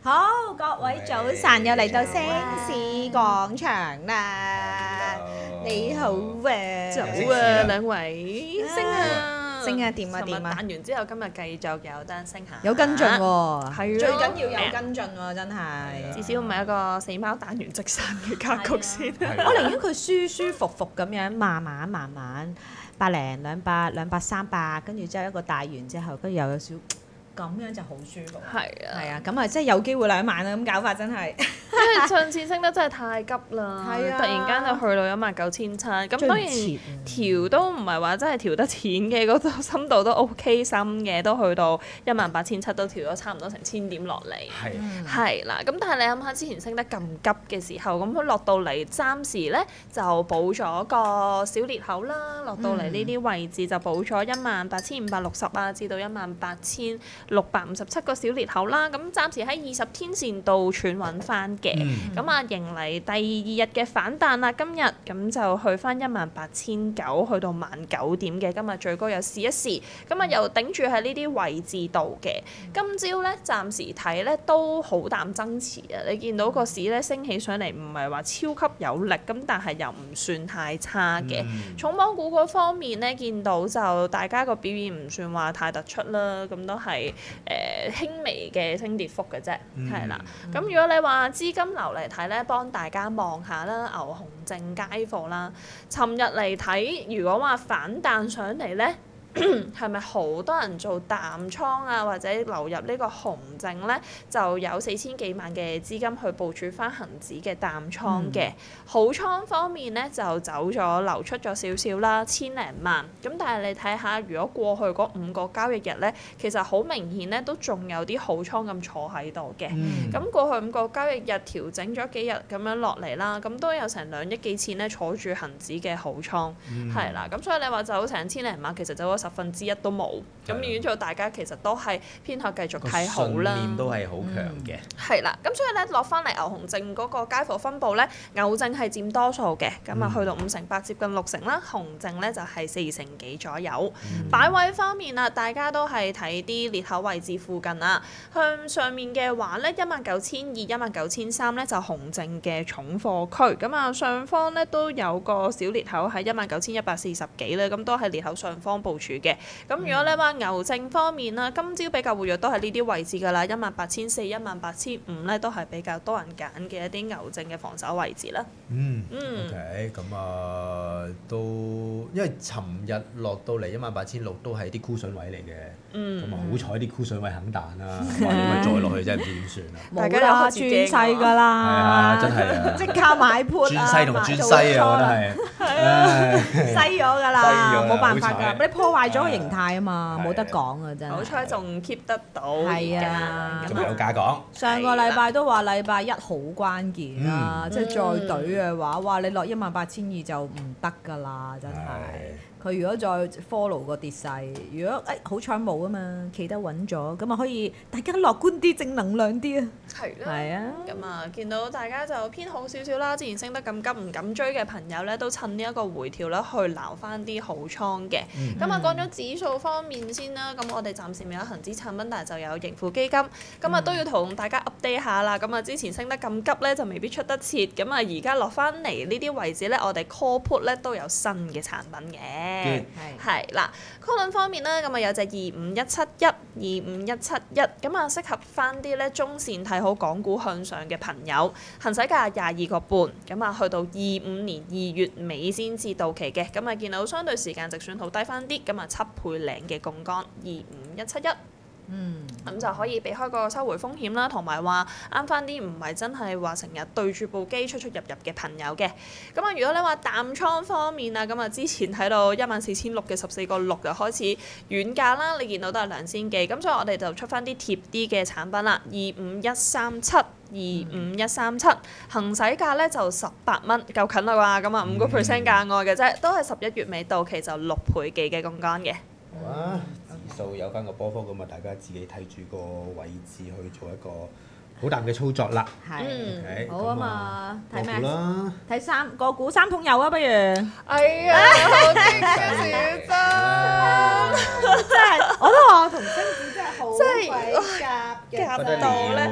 好，各位早晨，又嚟到星市廣場啦！你好啊， 早啊，兩位升啊， 升啊，點啊尋日點啊！ 彈完之後，今日繼續有單升下， 有跟進喎， 係咯最緊要有跟進喎，真係。 至少唔係一個死貓彈完即散嘅格局先。 我寧願佢舒舒服服咁樣，慢慢百零200、300，跟住之後一個大完之後，跟住又有少咁樣就好舒服。 係啊， 係啊，咁啊，即係有機會2萬啦，咁搞法真係。 因為上次升得真係太急啦， 係啊突然間就去到19700，咁當然追唔切調都唔係話真係調得淺嘅，嗰個深度都 OK 深嘅，都去到18700都調咗差唔多成1000點落嚟。係啦，咁但係你諗下之前升得咁急嘅時候，咁佢落到嚟暫時咧就補咗個小裂口啦，落到嚟呢啲位置就補咗18560啊，至到18657個小裂口啦。咁暫時喺20天線度喘穩翻嘅，咁啊迎嚟第2日嘅反彈啦。今日咁就去翻18900，去到19000點嘅，今日最高又試一試，咁啊又頂住喺呢啲位置度嘅。今朝咧暫時睇咧都好淡增持啊！你見到個市咧升起上嚟，唔係話超級有力，咁但係又唔算太差嘅。重磅股嗰方面咧，見到就大家個表現唔算話太突出啦，咁都係輕微嘅升跌幅嘅啫，係啦。咁如果你話資金流嚟睇咧，幫大家望下啦，牛熊證街貨啦。尋日嚟睇，如果話反彈上嚟咧，係咪好多人做淡倉啊，或者流入呢個熊證咧，就有4000幾萬嘅資金去部署翻恒指嘅淡倉嘅。好倉方面咧就走咗流出咗少少啦，1000零萬。咁但係你睇下，如果過去嗰5個交易日咧，其實好明顯咧都仲有啲好倉咁坐喺度嘅。咁過去5個交易日調整咗幾日咁樣落嚟啦，咁都有成2億幾錢咧坐住恒指嘅好倉，係啦。咁所以你話走成1000零萬，其實走咗1/10都冇。咁變咗大家其實都係偏向繼續睇好啦。 信念都係好強嘅。 係啦，咁所以咧落翻嚟牛熊證嗰個街貨分佈咧，牛證係佔多數嘅，咁啊去到58%接近60%啦，熊證咧就係40%幾左右。擺位方面啊，大家都係睇啲裂口位置附近啦。向上面嘅話咧，19200、19300咧就熊證嘅重貨區，咁啊上方咧都有個小裂口喺19140幾咧，咁都係裂口上方部署嘅。咁如果你話牛證方面啦，今朝比較活躍都係呢啲位置㗎啦，18400、18500咧都係比較多人揀嘅一啲牛證嘅防守位置啦。 OK，咁都因為尋日落到嚟18600都係啲箍筍位嚟嘅，咁好彩啲箍筍位肯彈啦，哇！如果再落去真係唔知點算啦。 冇啦，轉勢㗎啦， 係啊，真係啊， 即刻買 put 轉勢同轉西啊，我覺得係， 西咗㗎啦， 西咗啦冇辦法好彩㗎，你破壞咗個形態啊嘛，冇得講啊真係。 好彩仲 keep 得到， 係啊仲有價講。 上個禮拜都話禮拜一好關鍵啦，即係再懟嘅話，哇！你落18200就唔得㗎啦，真係。佢如果再 follow 個跌勢，如果好彩冇啊嘛，企得穩咗，咁啊可以大家樂觀啲、正能量啲啊。 係啦， 係啊， 咁啊見到大家就偏好少少啦。之前升得咁急唔敢追嘅朋友咧，都趁呢一個回調啦，去撈翻啲好倉嘅。咁啊講咗指數方面先啦，咁我哋暫時未有恒指產品，但係就有盈富基金，咁啊都要同大家 update 下啦。咁啊之前升得咁急咧，就未必出得切。咁啊而家落翻嚟呢啲位置咧，我哋 call put 咧都有新嘅產品嘅。係啦 call 輪方面咧，咁啊有隻25171，咁啊適合翻啲咧中線睇好港股向上嘅朋友。行使價22個半，咁啊去到25年2月尾先至到期嘅，咁啊見到相對時間值算好低翻啲，咁啊7倍零嘅槓桿25171。咁就可以避開個收回風險啦，同埋話啱翻啲唔係真係話成日對住部機出入嘅朋友嘅。咁啊，如果你話淡倉方面啊，咁啊之前睇到14600嘅14個6就開始軟價啦，你見到都係2000幾，咁所以我哋就出翻啲貼啲嘅產品啦，25137。25137行使價咧就18蚊，夠近啦啩，咁啊5% 價外嘅啫，都係11月尾到期就6倍幾嘅槓桿嘅。 好啊，指數有翻個波幅咁啊，大家自己睇住個位置去做一個好淡嘅操作啦。 係，好咁啊嘛，睇咩？ 啦， 睇個股3桶油啊，不如。 哎呀，好激嘅小真， 真係，我都話我同星子真係好鬼夾嘅， 夾到咧。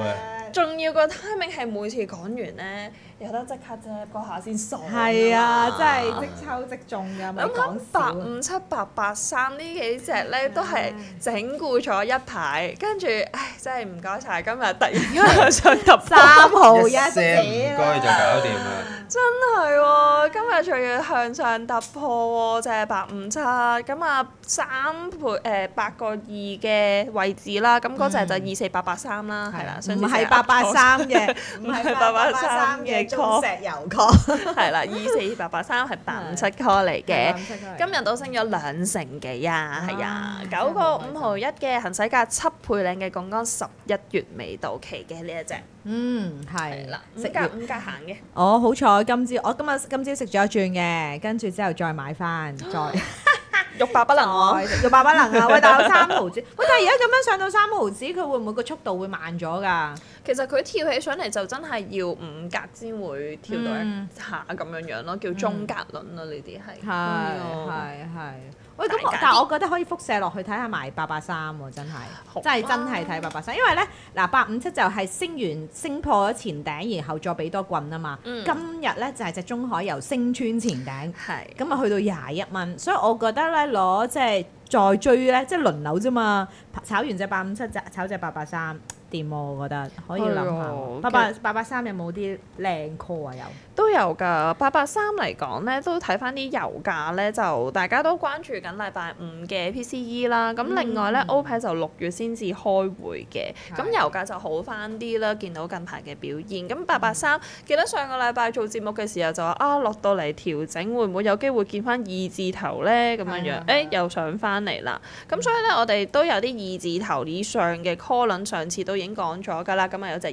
仲要個 timing 係每次講完咧，有得即刻啫，嗰下先爽。 係啊，真係即抽即中㗎，咪講笑。 857、883呢幾隻咧都係整固咗一排，跟住唉真係唔該晒，今日突然間想突破 3號一聲唔該就搞掂啦。 真係喎，今日仲要向上突破喎，就係857，咁啊8個2嘅位置啦，咁嗰隻就24883啦，係啦， 唔係883嘅，唔係883嘅中石油 call， 係啦，24883係857 call 嚟嘅，今日都升咗2成幾啊，係啊，9個5毫1嘅行使價7倍領嘅槓桿，11月未到期嘅呢一隻， 係啦，5格行嘅。 我好彩我今朝食咗一轉嘅，跟住之後再買翻，再欲罷不能喎， 欲罷不能啊！喂，但係有3毫子，喂，但係而家咁樣上到3毫子，佢會唔會個速度會慢咗㗎？ 其實佢跳起上嚟就真係要5格先會跳到一下咁樣樣咯，叫中格輪咯，呢啲係。 係。喂，咁但係我覺得可以輻射落去睇下埋883喎，真係睇883，因為咧嗱857就係升破咗前頂，然後再俾多棍啊嘛。今日咧就係隻中海油升穿前頂，咁啊去到21蚊，所以我覺得咧攞即係再追咧，即係輪流啫嘛。炒完隻857，炒隻883。掂喎，我覺得可以諗下。883有冇啲靚 call 啊？ 都有㗎。883嚟講咧，都睇翻啲油價咧，就大家都關注緊禮拜5嘅 PCE 啦。咁另外咧，OPEC 就6月先至開會嘅。咁油價就好翻啲啦，見到近排嘅表現。咁883記得上個禮拜做節目嘅時候就話落到嚟調整，會唔會有機會見翻2字頭咧？咁樣樣，又上翻嚟啦。咁所以咧，我哋都有啲2字頭以上嘅 call 輪，上次都已經講咗㗎啦，咁啊有隻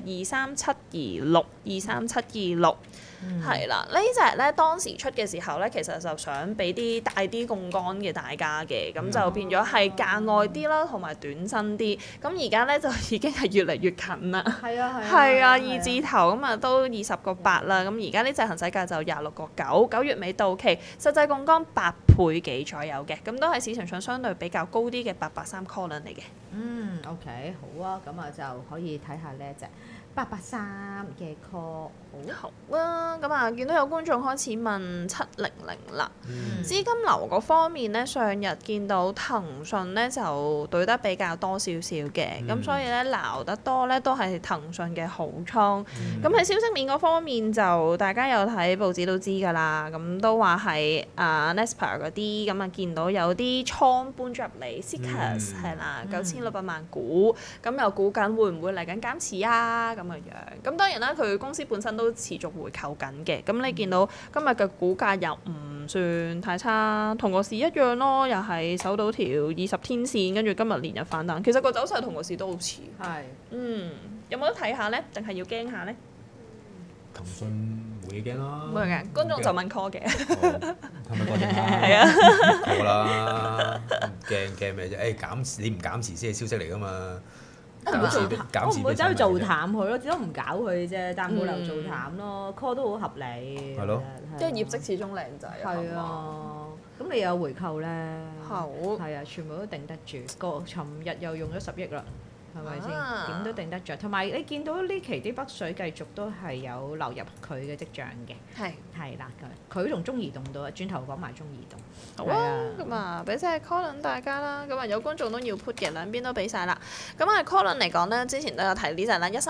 23726，係啦，呢隻咧當時出嘅時候咧，其實就想俾啲大啲槓桿嘅大家嘅，咁就變咗係價外啲啦，同埋短身啲。咁而家咧就已經係越嚟越近啦。係啊，2字頭咁啊都20個8啦。咁而家呢隻行使價就26個9， 9月尾到期，實際槓桿8倍幾左右嘅，咁都係市場上相對比較高啲嘅883 call 輪嚟嘅。 OK， 好啊，咁啊就可以睇下呢一隻883嘅 call。 好啊，咁啊見到有觀眾開始問700啦，資金流嗰方面咧，上日見到騰訊咧就對得比較多少少嘅，咁所以咧撈得多咧都係騰訊嘅好倉。咁喺消息面嗰方面就大家有睇報紙都知㗎啦，咁都話係Naspers 嗰啲，咁啊見到有啲倉搬咗入嚟 CCASS 係啦，9600萬股，咁又估緊會唔會嚟緊減持啊咁嘅樣。咁當然啦，佢公司本身都持續回購緊嘅，咁你見到今日嘅股價又唔算太差，同個市一樣咯，又係守到條20天線，跟住今日連日反彈，其實個走勢同個市都好似。有冇得睇下咧？定係要驚下咧？ 騰訊冇嘢驚啦。 冇嘢嘅，觀眾就問 call 嘅。 係咪講定啦？ 係啊。 好啦，驚咩啫？你唔減持先係消息嚟㗎嘛。 我唔會走去做淡佢咯，只都唔搞佢啫，但冇理由做淡咯，call 都好合理。 係咯， 因為業績始終靚仔。 係啊，咁你有回購咧？ 好。係啊，全部都頂得住。尋日又用咗10億啦，係咪先？點都頂得着。同埋你見到呢期啲北水繼續都係有流入佢嘅跡象嘅。係啦，佢同中移動到啊，轉頭講埋中移動。 好啊，咁啊，俾晒 call 輪大家啦。咁啊，有觀眾都要 put 嘅，兩邊都俾晒啦。咁啊，call 輪嚟講咧，之前都有提呢隻啦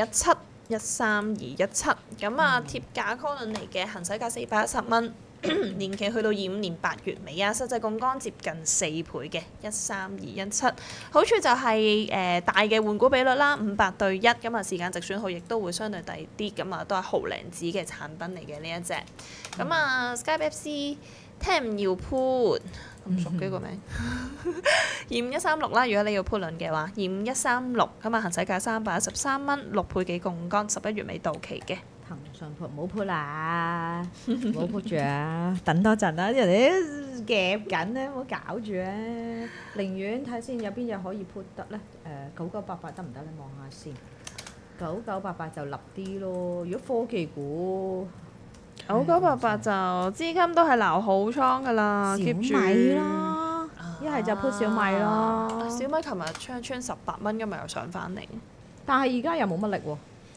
，13217，13217。咁啊，貼價 call 輪嚟嘅，行使價410蚊，年期去到25年8月尾啊，實際槓桿接近4倍嘅13217。好處就係大嘅換股比率啦，500:1，咁啊時間值損耗亦都會相對低啲，咁啊都係毫零子嘅產品嚟嘅呢一隻。咁啊 Skype FC。聽要 put 咁熟嘅個名，25136啦。如果你要 put 輪嘅話，25136咁啊，行使價313蚊，6倍幾槓桿，11月尾到期嘅。 騰訊 put 唔好 put 啦，唔好 put 住啊，等多陣啦，人哋都夾緊咧，唔好搞住啊。寧願睇先有邊嘢可以 put 得咧，9988得唔得咧？望下先，9988就立啲咯。如果科技股 ，9988就資金都係撈好倉㗎啦， 小米啦，一係就 put 小米咯。 小米琴日穿18蚊，今日又上翻嚟。 但係而家又冇乜力喎。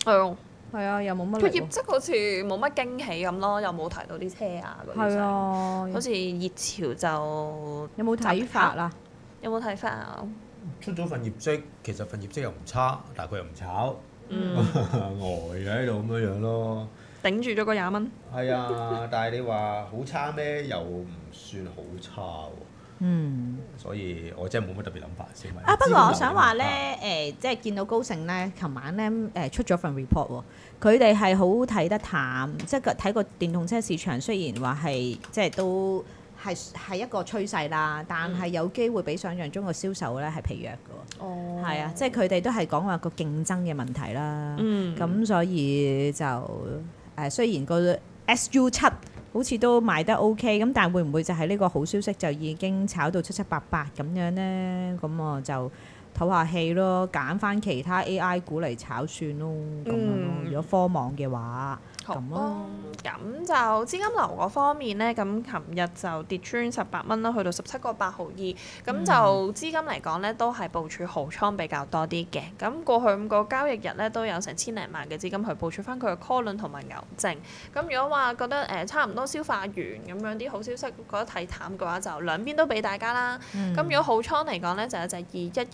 係係啊，又冇乜佢力喎。 業績好似冇乜驚喜咁咯，又冇提到啲車啊嗰啲係上， 啊， 好似熱潮就有冇睇法啊？ 有冇睇法啊？ 出咗份業績，其實份業績又唔差，但係佢又唔炒， 嗯， 呆喺度咁樣樣咯。 頂住咗個20蚊。 係啊，但係你話好差咩？又唔算好差喎。 嗯。 所以我真係冇乜特別諗法先。 啊，不過我想話咧，即係見到高盛咧，琴晚咧出咗份 report 喎，佢哋係好睇得淡，即係睇個電動車市場雖然話係即係都係一個趨勢啦，但係有機會比想象中個銷售咧係疲弱嘅喎。 哦， 係啊，即係佢哋都係講話個競爭嘅問題啦。 嗯， 咁所以就雖然個 SU7好似都賣得 OK，咁但係會唔會就係呢個好消息就已經炒到七七八八咁樣呢？咁我就唞下氣咯，揀翻其他 AI 股嚟炒算咯，咁樣咯。如果科網嘅話， 好咁咯。 咁就資金流嗰方面呢，咁琴日就跌穿18蚊啦，去到17個8毫2。咁就資金嚟講呢，都係部署豪倉比較多啲嘅。咁過去5個交易日呢，都有成千零萬嘅資金去部署翻佢嘅 call 輪同埋牛證。咁如果話覺得差唔多消化完咁樣啲好消息，覺得睇淡嘅話，就兩邊都俾大家啦。咁如果好倉嚟講呢，就有隻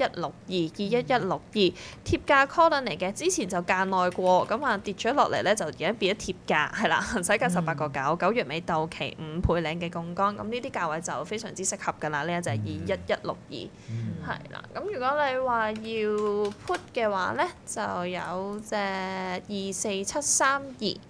21162貼價 call 輪嚟嘅，之前就價內過，咁跌咗落嚟呢，就而家變咗貼價，係啦，行使價18個9，9月尾到期5倍領嘅槓桿，咁呢啲價位就非常之適合㗎啦。呢一隻21162係啦。咁如果你話要 put 嘅話呢，就有隻24732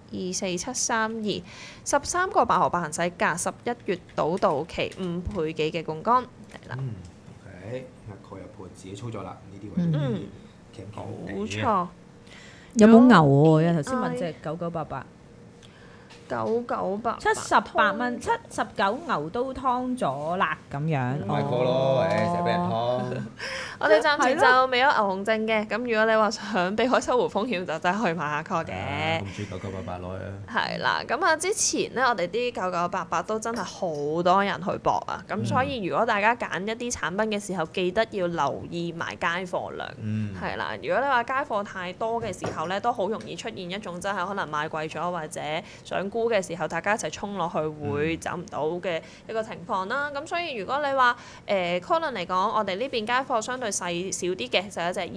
13個8毫8行使價，11月到期5倍幾嘅槓桿係啦。 OK，概入盤自己操作啦，呢啲位傾冇錯。 有冇牛喎？有頭先問隻9988。 9988 78蚊，79牛都劏咗啦咁樣。 買過咯，成日俾人劏。 我哋暫時就未有牛熊證嘅，咁如果你話想避開收回風險，就真係可以買下 call 嘅。 咁中意9988攞啊！ 係啦，咁之前呢，我哋啲9988都真係好多人去搏啊，咁所以如果大家揀一啲產品嘅時候，記得要留意埋街貨量。係啦，如果你話街貨太多嘅時候呢，都好容易出現一種真係可能買貴咗或者想沽嘅時候，大家一齊衝落去會走唔到嘅一個情況啦。咁所以如果你話call 輪嚟講，我哋呢邊街貨相對細少啲嘅，就有一隻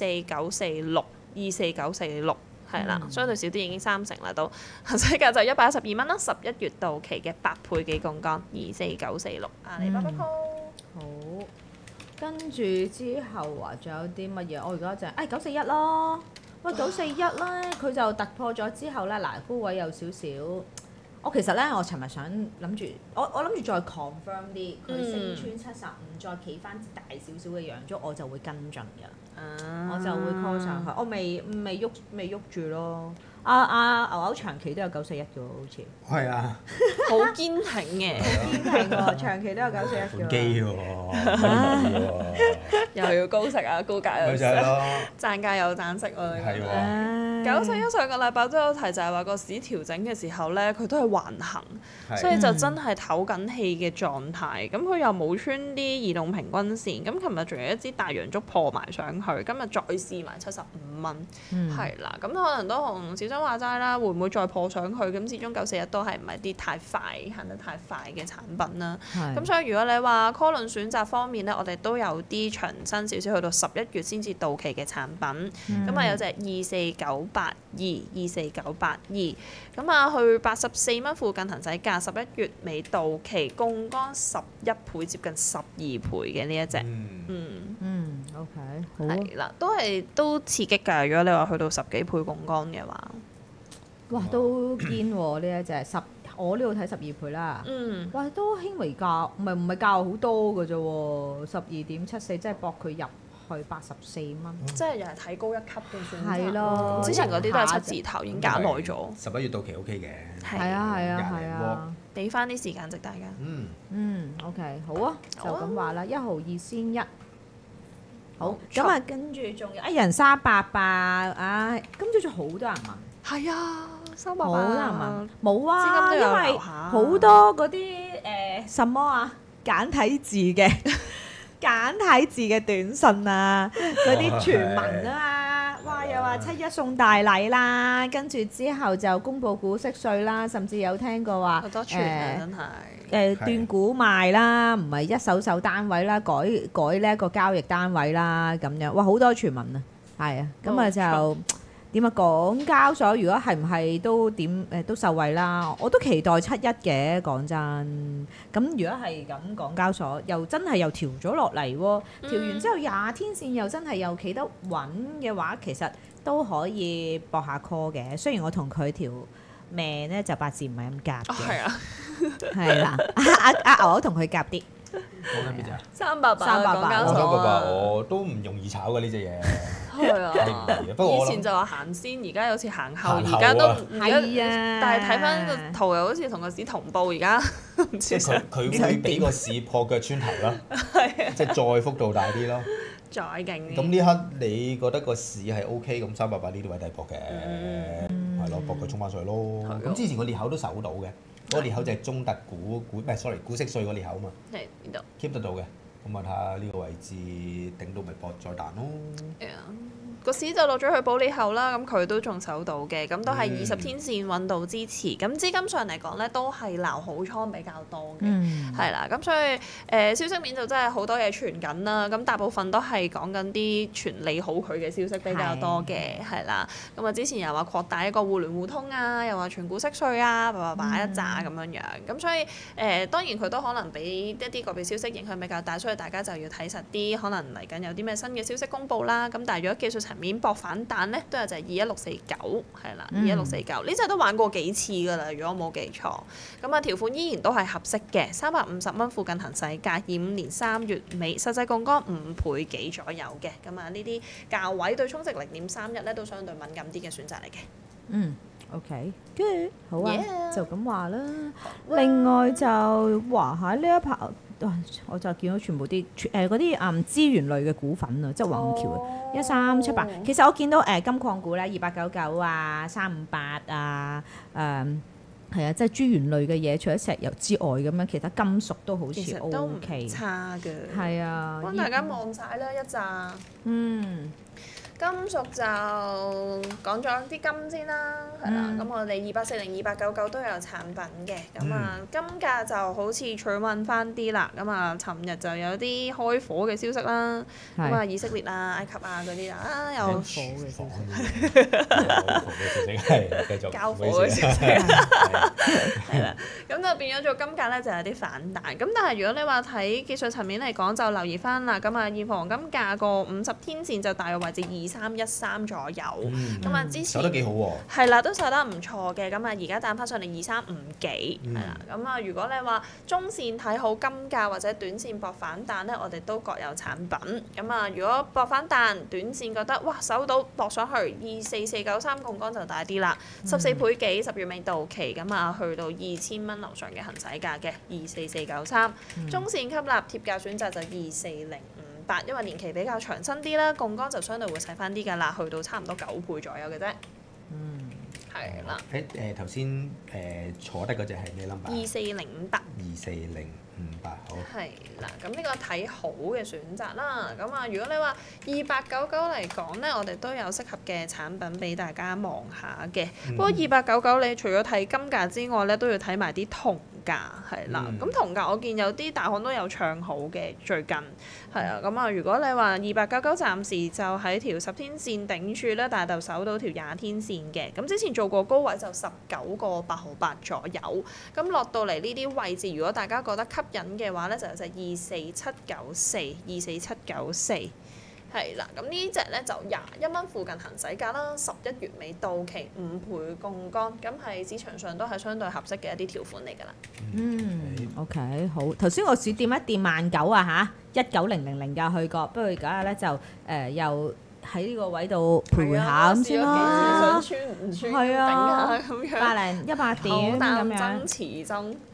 24946係啦，相對少啲已經3成啦都，行使價就112蚊啦，11月到期嘅8倍幾槓桿24946阿里巴巴 call。 好，跟住之後話仲有啲乜嘢？我而家就941咯。喂，941咧，佢就突破咗之後咧，嗱高位有少少。我其實咧，我尋日想諗住，我諗住再 confirm 啲，佢升穿75，再企翻大少少嘅陽燭，我就會跟進㗎。我就會 call 上去。我未喐住咯。牛長期都有941嘅喎，好似。 係啊， 好堅挺嘅， 堅挺喎，長期都有941嘅。 款機喎， 又要高息啊，高價又咪就係咯， 賺價又賺息喎。 係喎。 941上個禮拜都有提，就係話個市調整嘅時候咧，佢都係橫行，所以就真係唞緊氣嘅狀態。咁佢又冇穿啲移動平均線。咁琴日仲有一支大陽燭破埋上去，今日再試埋75蚊，係啦。咁可能都同小張話齋啦，會唔會再破上去？咁始終941都係唔係啲太快行得太快嘅產品啦。咁所以如果你話 call 輪選擇方面咧，我哋都有啲長身少少，去到11月先至到期嘅產品。咁有隻24982，咁去84蚊附近行使價，11月尾到期，槓桿11倍，接近12倍嘅呢一隻。 OK， 好。 係啦，都刺激㗎。如果你話去到10幾倍槓桿嘅話， 哇，都堅喎呢一隻我呢度睇12倍啦。哇，都輕微價，唔係價好多㗎啫喎，12.74，即係搏佢入去84蚊。 即係又係睇高一級嘅選擇。 係咯， 之前嗰啲都係7字頭，已經減耐咗。 11月到期 OK 嘅。 係啊， 俾翻啲時間值大家。 OK， 好啊，就咁話啦，1毫2先1。好，咁跟住仲有人沙88，今朝仲好多人問。 係啊，388。 好多人問，冇啊， 資金都有因為留下好多嗰啲什麼啊簡體字嘅短信啊，嗰啲傳聞啊， 哇！又話7·1送大禮啦，跟住之後就公布股息稅啦，甚至有聽過話好多傳啊，真係。 斷估賣啦，唔係一手單位啦，改呢一個交易單位啦，咁樣哇好多傳聞啊，係啊，咁啊就點啊？港交所如果係唔係都都受惠啦？我都期待7·1嘅，講真。咁如果係咁，港交所又真係又調咗落嚟喎，調完之後20天線又真係又企得穩嘅話，其實都可以搏下 call 嘅。雖然我同佢條命咧就八字唔係咁夾嘅， 係啊， 係啦，我同佢夾啲。 講緊邊隻啊 388港交所 ？388我都唔容易炒嘅呢隻嘢。 係啊， 不過以前就話行先，而家好似行後， 行後啊而家都係啊， 但係睇翻個圖又好似同個市同步，而家唔知即係佢會俾個市破腳穿頭啦，即係再幅度大啲咯。 再勁啲。 咁呢刻你覺得個市係 OK，咁388呢啲位抵搏嘅，係咯，搏佢衝翻上去咯。咁之前個裂口都守到嘅，嗰個裂口就係中特股息稅個裂口啊嘛係呢度。 ，keep 得到嘅。咁啊睇下呢個位置頂到咪搏再彈咯。 個市就落咗去保利後啦，咁佢都仲守到嘅，咁都係20天線揾到支持。咁資金上嚟講咧，都係撈好倉比較多嘅，係啦。咁所以消息面就真係好多嘢傳緊啦。咁大部分都係講緊啲傳利好佢嘅消息比較多嘅，係啦。咁啊之前又話擴大一個互聯互通啊，又話全股息稅啊，一紮咁樣樣。咁所以當然佢都可能俾一啲個別消息影響比較大，所以大家就要睇實啲，可能嚟緊有啲咩新嘅消息公佈啦。咁但係如果技術層面搏反彈咧，都有就係21649係啦，21649呢隻都玩過幾次㗎啦，如果我冇記錯。咁啊條款依然都係合適嘅，350蚊附近行使價，25年3月尾，實際槓桿5倍幾左右嘅。咁啊呢啲價位對沖值0.31咧都相對敏感啲嘅選擇嚟嘅。 OK，good， 好啊 Yeah 就咁話啦。另外就話喺呢一排，我就見到全部啲嗰啲資源類嘅股份啊，即係宏橋啊，1378。其實我見到金礦股咧，2899啊，358啊，係啊，即係資源類嘅嘢，除咗石油之外咁樣，其他金屬都好似 OK， 差嘅。 係啊， 幫大家望晒啦一紮。金屬就講咗啲金先啦，係啦。咁我哋2840、2899都有產品嘅。咁啊，金價就好似取穩翻啲啦。咁啊，尋日就有啲開火嘅消息啦。咁啊，以色列啊、埃及啊嗰啲啦，有火嘅消息， 係繼續交火嘅消息，係啦。咁就變咗做金價咧，就有啲反彈。咁但係如果你話睇技術層面嚟講，就留意翻啦。咁啊，現黃金價個50天線就大約位置2313左右。咁啊，之前守得幾好喎。 係啦，都守得唔錯嘅。咁啊，而家彈翻上嚟2350幾，係啦。咁啊，如果你話中線睇好金價或者短線搏反彈咧，我哋都各有產品。咁啊，如果搏反彈，短線覺得哇守到搏上去24493槓桿就大啲啦，14倍幾10月尾到期，咁啊去到2000蚊樓上嘅行使價嘅24493。中線吸納貼價選擇就24058，因為年期比較長身啲啦，槓桿就相對會細翻啲㗎啦，去到差唔多9倍左右嘅啫。係啦。 頭先坐得嗰隻係咩 number？ 24058。 24058好。 係啦，咁呢個睇好嘅選擇啦。咁啊，如果你話2899嚟講咧，我哋都有適合嘅產品俾大家望下嘅。不過2899你除咗睇金價之外咧，都要睇埋啲銅價係啦。咁銅價我見有啲大行都有唱好嘅最近係啊。咁啊，如果你話2899暫時就喺條10天線頂住咧，但係就守到條20天線嘅。咁之前做過高位就19個8毫8左右。咁落到嚟呢啲位置，如果大家覺得吸引嘅話咧，就有隻24794係啦。咁呢隻咧就21蚊附近行使價啦，11月尾到期5倍槓桿，咁係市場上都係相對合適嘅一啲條款嚟㗎啦。 OK 好。頭先我試掂一掂19,000啊嚇，19000價去過，不過而家咧就又喺呢個位度徘徊下咁先啦。 想穿唔穿係啊， 頂下咁樣， 100點咁樣。 爭持爭。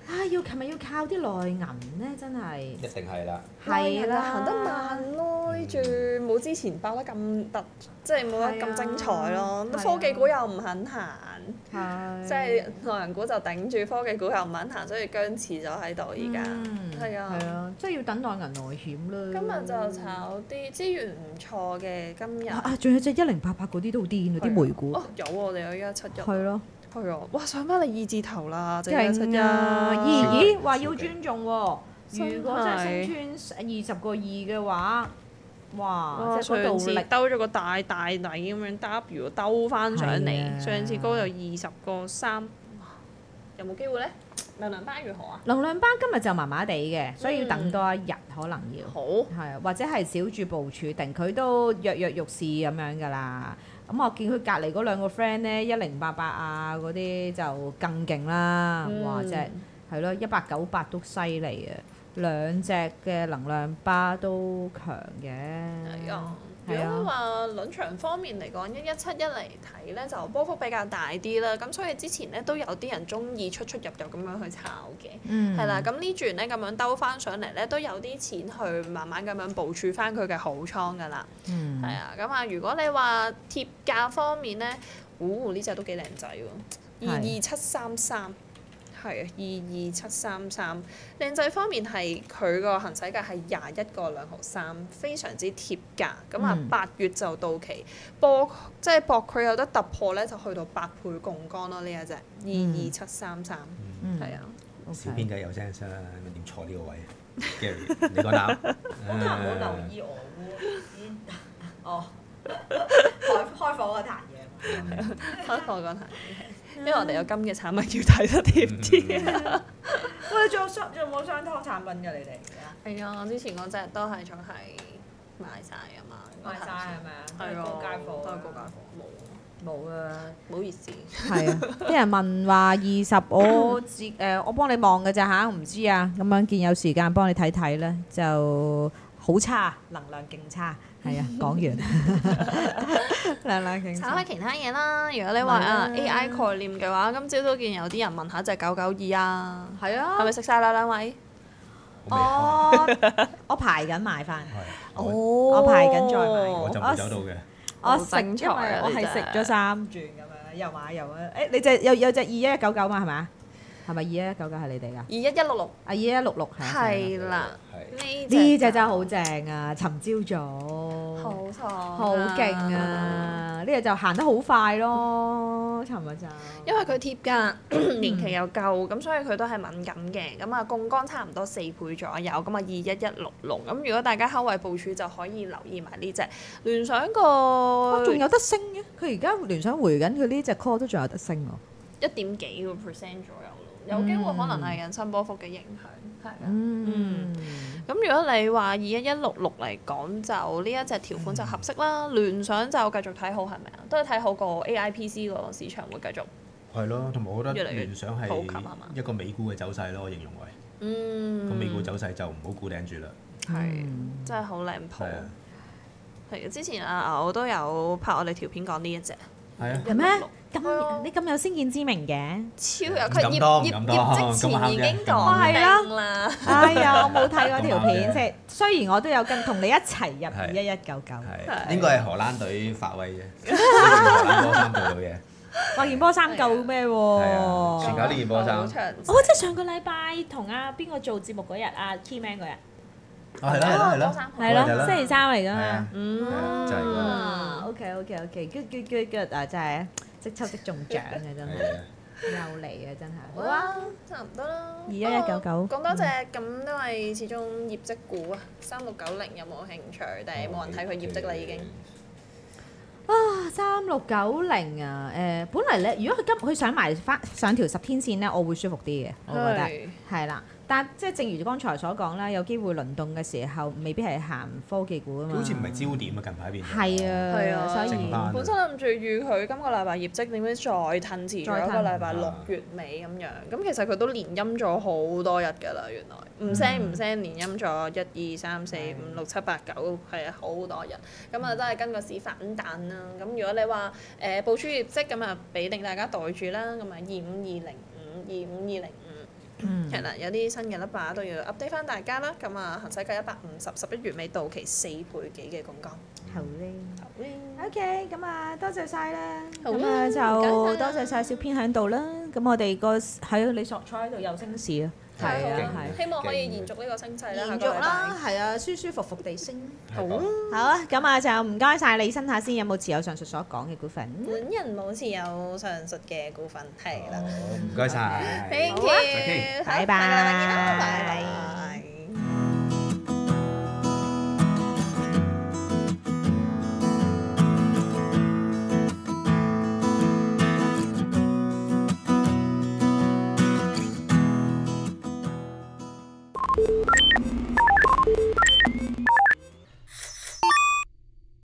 係咪要靠啲內銀咧？真係一定係啦。 係啦， 行得慢咯，呢住冇之前爆得咁即係冇得咁精彩咯。科技股又唔肯行，即係內銀股就頂住，科技股又唔肯行，所以僵持咗喺度而家。係啊， 即係要等內銀內險啦。 今日就炒啲資源唔錯嘅今日。 仲有隻1088嗰啲都好癲啊！啲煤股。 有我哋有1171。 係咯。 係啊！哇，上翻嚟2字頭啦，隻勁啊！咦，話要尊重喎。如果真係升穿20個2嘅話，哇！即係嗰度力兜咗個大底咁樣 W 兜翻上嚟，上次高就20個3，有冇機會咧？能量班如何啊？ 能量班今日就麻麻地嘅，所以要等多一日可能要。 好。 係啊，或者係小注部署定，佢都躍躍欲試咁樣㗎啦。咁我見佢隔離嗰兩個 friend 咧，1088啊嗰啲就更勁啦，哇！即係係咯，1898都犀利啊，兩隻嘅能量巴都強嘅。 係啊，如果話輪場方面嚟講，1171嚟睇咧就波幅比較大啲啦，咁所以之前咧都有啲人中意出入咁樣去炒嘅，係啦，咁呢轉咧咁樣兜翻上嚟咧，都有啲錢去慢慢咁樣部署翻佢嘅好倉㗎啦，係啊，咁啊如果你話貼價方面咧，呢隻都幾靚仔喎，22733。係啊，22733，靚仔方面係佢個行使價係21.2毫3，非常之貼價。咁啊，8月就到期，即係博佢有得突破咧，就去到8倍槓桿咯。呢一隻22733，係啊。 小編仔有聲聲啦，點坐呢個位 ？Gary， 你講啱。 好多人冇留意俄烏，哦，開火嗰壇嘢， 開火嗰壇嘢。因為我哋有金嘅產品要睇得貼啲。 喂，仲冇商湯產品㗎？你哋係啊，之前嗰隻都係仲係賣晒㗎嘛。 賣晒係咪啊？ 係啊， 高階貨。 都係高階貨， 冇啊！ 唔好意思。 係啊，啲人問話20，我幫你望嘅咋嚇，唔知啊。咁樣見有時間幫你睇睇咧，就好差，能量勁差。係啊，講完。 炒下其他嘢啦。如果你話AI 概念嘅話，今朝都見有啲人問下隻992啊。 係啊。 係咪食晒啦兩位？ 我排緊買翻。 哦。 我排緊再買。 我就冇走到嘅。 我食，因為我係食咗3轉咁樣，又買又你隻有隻2199嘛係咪啊？係咪2199係你哋㗎 21166。 啊2166 係啦。 呢隻真係好正啊！尋朝早。 好錯。 好勁啊！呢隻就行得好快咯，尋日就。 因為佢貼價，年期又夠，咁所以佢都係敏感嘅。咁啊，槓桿差唔多4倍左右，咁啊21166。咁如果大家後位部署就可以留意埋呢隻聯想個。 仲有得升嘅，佢而家聯想回緊，佢呢隻 call 都仲有得升喎。 1.幾個% 左右咯，有機會可能係引伸波幅嘅影響，係啊。咁如果你話21166嚟講，就呢一隻條款就合適啦。聯想就繼續睇好係咪啊？都係睇好個 AIPC 個市場會繼續。 係咯，同埋我覺得聯想係一個美股嘅走勢咯，我形容為。咁美股走勢就唔好估頂住啦。 係，真係好靚鋪。係之前阿牛都有拍我哋條片講呢一隻。 係啊。 係咩？你咁有先見之明嘅？ 超有佢業績前已經講定啦。 哎呀，我冇睇嗰條片，即係雖然我都有跟同你一齊入1199。 係應該係荷蘭隊發威啫。荷蘭波衫做到嘢。 哇！件波衫夠咩喎？ 係啊，全靠呢件波衫。 哦，即係上個禮拜同邊個做節目嗰日Keyman 嗰日。 係咯。 係咯，星期3嚟㗎嘛。 就係㗎。 OK，good 啊！真係即抽即中獎啊！真係又嚟啊！真係。 好啊，差唔多啦。 21199。 講多隻咁，因為始終業績股啊，3690有冇興趣？定係冇人睇佢業績啦已經。 3690啊！本嚟咧，如果佢上埋翻上條10天線咧，我會舒服啲嘅，我覺得係啦。但即係正如剛才所講啦，有機會輪動嘅時候，未必係行科技股啊嘛。 好似唔係焦點啊，近排變咗。 係啊，所以本身諗住預佢今個禮拜業績點樣再褪遲咗一個禮拜6月尾咁樣。咁其實佢都連陰咗好多日㗎啦，原來唔聲連陰咗1、2、3、4、5、6、7、8、9係啊，好多日。咁啊，都係跟個市反彈啦。咁如果你話部署業績咁啊，俾定大家袋住啦。咁啊，25205、25205。 係啦，有啲新嘅粒碼都要 update 翻大家啦。咁啊，行使價150，11月尾到期4倍幾嘅槓桿。 好咧。 好咧。 OK，咁啊，多謝晒啦。 好咁啊， 啦就唔該晒多謝晒小編喺度啦。咁我哋個係你坐喺度有升市啊。係啊，係。 希望可以延續呢個升勢啦。 延續啦，係啊，舒舒服服地升。 好啊。 好啊，咁啊就唔該晒你，申下先有冇持有上述所講嘅股份？ 本人冇持有上述嘅股份，係啦。 好，唔該晒。 Thank 再傾 you。 拜拜。 拜拜。